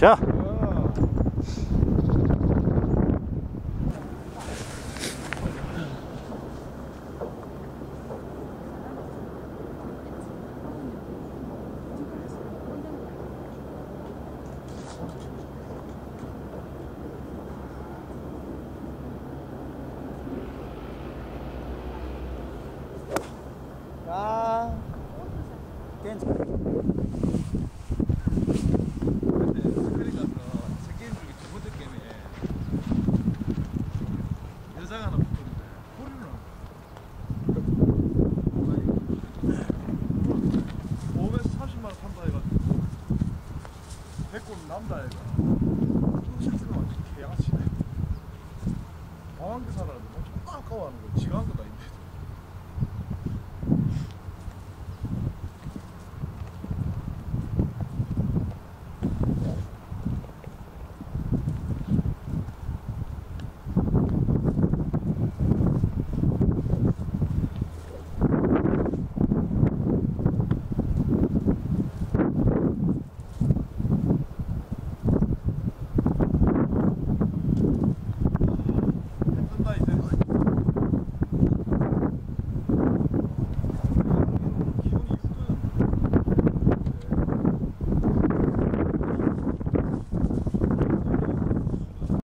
자. 아, 괜찮아. 근데 스크린 가서 세 게임 중에 두 번째 게임에 여자가 하나 붙었는데 소리는 530만 원 산다 해가지고 백골 남자애가 실수가 완전 개양아치네. 방황대 사라는데 엄청 아까워하는 거야. 지가 한 것도 아닌데